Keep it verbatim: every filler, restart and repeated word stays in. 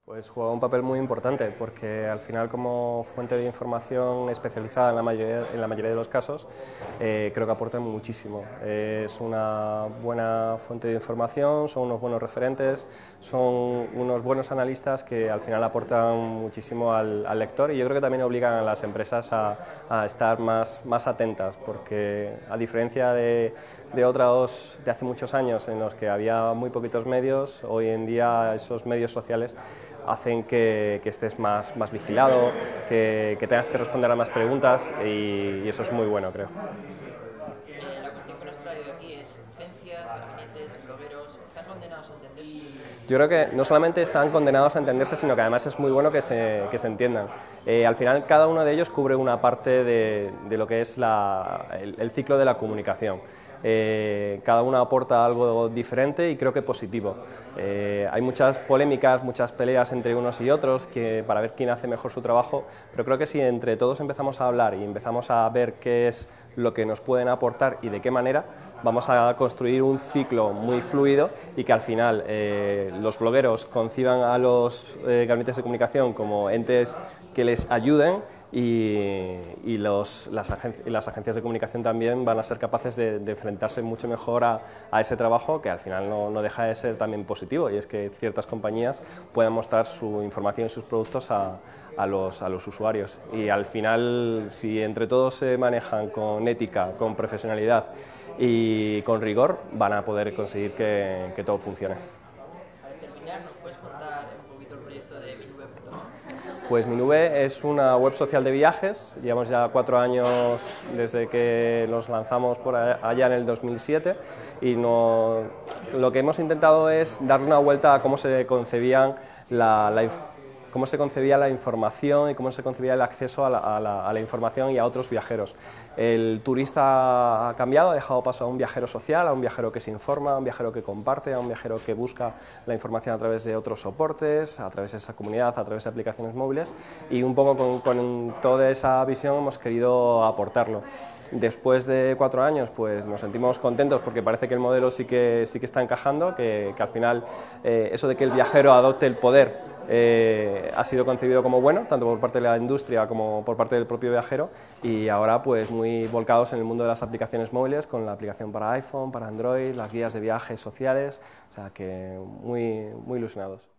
Pues juega un papel muy importante porque al final, como fuente de información especializada en la mayoría, en la mayoría de los casos, eh, creo que aporta muchísimo. Eh, es una buena fuente de información, son unos buenos referentes, son unos buenos analistas que al final aportan muchísimo al, al lector, y yo creo que también obligan a las empresas a, a estar más, más atentas, porque a diferencia de, de otros de hace muchos años en los que había muy poquitos medios, hoy en día esos medios sociales hacen que, que estés más, más vigilado, que, que tengas que responder a más preguntas, y, y eso es muy bueno, creo. Eh, la cuestión que nos trae aquí es agencias, gabinetes, blogueros, ¿están condenados a entenderse? Yo creo que no solamente están condenados a entenderse, sino que además es muy bueno que se, que se entiendan. Eh, al final, cada uno de ellos cubre una parte de, de lo que es la, el, el ciclo de la comunicación. Eh, cada uno aporta algo diferente y creo que positivo. Eh, hay muchas polémicas, muchas peleas entre unos y otros que, para ver quién hace mejor su trabajo, pero creo que si entre todos empezamos a hablar y empezamos a ver qué es lo que nos pueden aportar y de qué manera, vamos a construir un ciclo muy fluido y que al final eh, los blogueros conciban a los eh, gabinetes de comunicación como entes que les ayuden, y, y, los, las agencias, y las agencias de comunicación también van a ser capaces de, de enfrentarse mucho mejor a, a ese trabajo, que al final no, no deja de ser también positivo, y es que ciertas compañías puedan mostrar su información y sus productos a, a, los, a los usuarios, y al final, si entre todos se manejan con ética, con profesionalidad y con rigor, van a poder conseguir que, que todo funcione. Para terminar, ¿nos puedes contar un poquito el proyecto de minube punto com? Pues Minube es una web social de viajes, llevamos ya cuatro años desde que nos lanzamos por allá en el dos mil siete, y no, lo que hemos intentado es darle una vuelta a cómo se concebían la, la cómo se concebía la información y cómo se concebía el acceso a la, a, la, a la información y a otros viajeros. El turista ha cambiado, ha dejado paso a un viajero social, a un viajero que se informa, a un viajero que comparte, a un viajero que busca la información a través de otros soportes, a través de esa comunidad, a través de aplicaciones móviles, y un poco con, con toda esa visión hemos querido aportarlo. Después de cuatro años, pues nos sentimos contentos porque parece que el modelo sí que, sí que está encajando, que, que al final eh, eso de que el viajero adopte el poder eh, ha sido concebido como bueno, tanto por parte de la industria como por parte del propio viajero, y ahora pues muy volcados en el mundo de las aplicaciones móviles, con la aplicación para iPhone, para Android, las guías de viajes sociales, o sea que muy, muy ilusionados.